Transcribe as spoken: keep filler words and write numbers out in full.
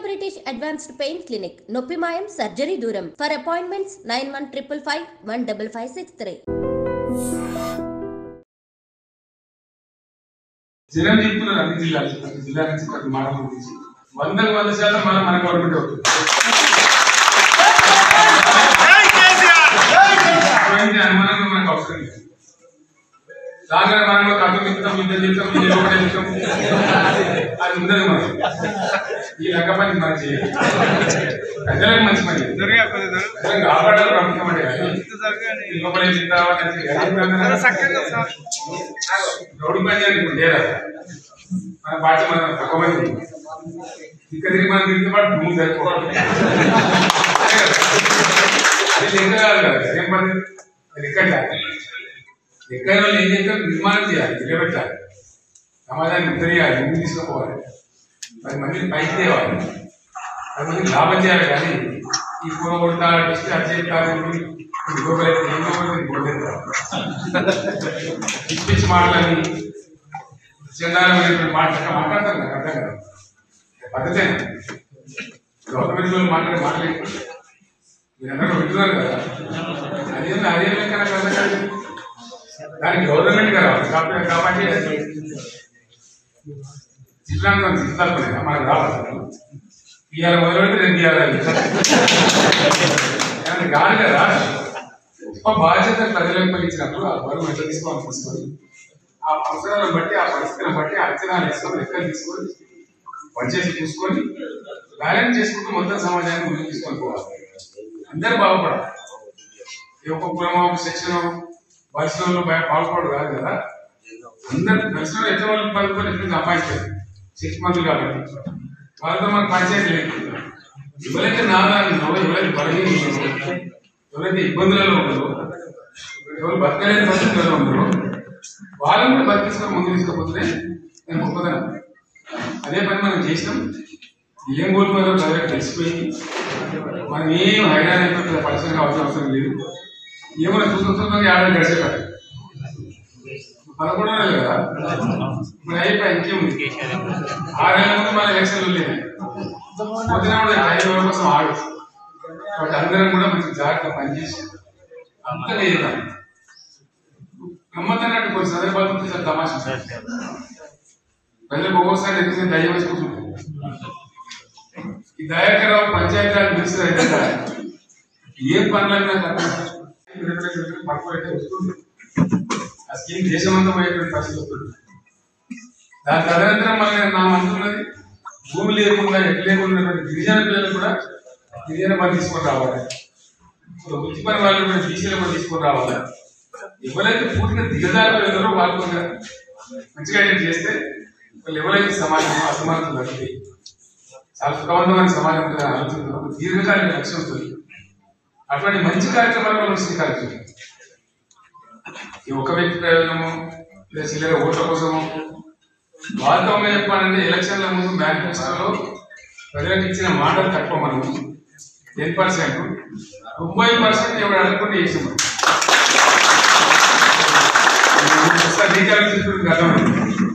British Advanced Pain Clinic, Noppimayam Surgery Duram. For appointments nine one five five one five five six three. జనం చెప్తున్నారు అన్ని జిల్లాలు ప్రతి జిల్లా నుంచి ప్రతి మండలం నుంచి వందకు వంద శాతం మన మన గవర్నమెంట్ అవుతుంది. అనుమానంగా మనకు అవసరం లేదు. దాని మనం కథం చెప్తాం ఇద్దరు చెప్తాం ఒకటే చెప్తాం అది ఉండదు. మనం ఈ లెక్క పని మనం చేయాలి. ప్రజలకు మంచి పని కాపాడాలి ప్రభుత్వం అంటే లోపలే గౌడు పని ఇప్పుడు లేదా మన పార్టీ మనం తక్కువ మంది ఇక్కడ మనం తిరిగి పాటు భూమి సరిపోవాలి. అది లెక్క కాదు కదా ఏం పని లెక్క ఎక్కడ వాళ్ళు ఏం చేస్తారు నిర్మాణం చేయాలి నిలబెట్టాలి సమాజాన్ని ఉత్తరేయాలి ముందు తీసుకుపోవాలి పది మందిని పైకి తేవాలి పది మందికి లాభం చేయాలి. కానీ ఈ కూర కొడతా డిస్ట్ అచేస్తారు పిచ్చి మాటలని చందాలమైనటువంటి మాటలు మాట్లాడతారు నాకు అర్థం కదా పద్ధతే గవర్నమెంట్ వాళ్ళు మాట్లాడే మాటలేదు మీరందరూ వింటున్నారు కదా. అదే అదే లెక్క నాకు అర్థం కాదు. దానికి గవర్నమెంట్ కావాలి కాబట్టి జిల్లాలో జిల్లాలుగా మనకు రావాలి. ఇవాళ మొదలుపెట్టి రేపు ఇవ్వాలి కాదు కదా. గొప్ప బాధ్యత ప్రజలకు పలించినప్పుడు ఆ బరువు ఎట్లా తీసుకోవాలి తీసుకొని ఆ అవసరాలను బట్టి ఆ పరిస్థితులను బట్టి అంచనాలు వేసుకొని లెక్కలు తీసుకొని బడ్జెట్ చూసుకొని బ్యాలెన్స్ చేసుకుంటూ మొత్తం సమాజాన్ని ముందుకు తీసుకొని పోవాలి. అందరూ బాగుపడాలి. ఒక కులమో ఒక సెక్షన్ పరిశ్రమలో పాల్పడు కాదు కదా. అందరు పరిశ్రమలు ఎట్లా వాళ్ళు పలుకొని ఎట్లా సంపాదించారు సిక్స్ మంత్లు కాబట్టి వాళ్ళతో మనకు పంచాయతీ లేదు. ఎవరైతే నాదాలు ఎవరైతే బలహీన ఎవరైతే ఇబ్బందులలో ఉండరో ఎవరు బతకలేని పరిస్థితులలో ఉండరో వాళ్ళని కూడా బతికించుకొని ముందు తీసుకపోతే నేను గొప్పదనం. అదే పని మనం చేసినాం. ఏం కోల్పోయారో ప్రజలకు తెలిసిపోయింది. మనం ఏం హైరాన్ అయిపోతే పరిశ్రమ కావాల్సిన అవసరం లేదు. ఏమైనా చూస్తుందో ఏడాది గడిచేటారు పదకొండు నెలలు కదా ఇప్పుడు అయిపోయి ఇంకేముంది. ఆరేళ్ళ ముందు మన ఎలక్షన్లు లేదు పొద్దున కూడా ఐదు రోజుల కోసం ఆడు కాబట్టి అందరం కూడా మంచి జాగ్రత్తగా పనిచేసి అంతగా చేద్దాం. గమ్మత్తన్నట్టు కొన్ని సందర్భాలు చాలా తమాషా ప్రజలకు ఒక్కోసారి ఎక్కితే దయ్యం వేసి కూర్చుంటుంది. ఈ దయాకరావు పంచాయతీరాజ్ మినిస్టర్ అయితే ఏం పనులైనా వస్తుంది ఆ స్కీమ్ దేశమంతా పోయేటువంటి పరిస్థితి వస్తుంది. దాని తదనంతరం మన నా మంత్రున్నది భూమి లేకుండా ఎట్టు లేకున్నటువంటి గిరిజన పిల్లలు కూడా గిరిజన పని తీసుకొని రావాలి. వృత్తి పని వాళ్ళు కూడా బీసీలో కూడా తీసుకొని రావాలి. ఎవరైతే పూర్తిగా దిగజారులో వెళ్ళారో వాళ్ళు కూడా మంచిగా చేస్తే వాళ్ళు ఎవరైతే సమాజం అసమానతలు తగ్గుతాయి చాలా సుఖవంతమైన సమాజం ఉంటుంది ఆలోచన దీర్ఘకాలిక లక్ష్యం ఉంటుంది. అటువంటి మంచి కార్యక్రమాలు శ్రీకారం ఈ ఒక వ్యక్తి ప్రయోజనము లేదా చిల్లర ఓట్ల కోసము వాస్తవంగా చెప్పాలంటే ఎలక్షన్ల ముందు మేనిఫెస్టోలో ప్రజలకు ఇచ్చిన మాటలు తక్కువ. మనం టెన్ పర్సెంట్ తొంభై పర్సెంట్ ఎవరు అడగకుండా చేసాం. ఒకసారి రీకాల్ తీసుకుంటే అర్థమైంది.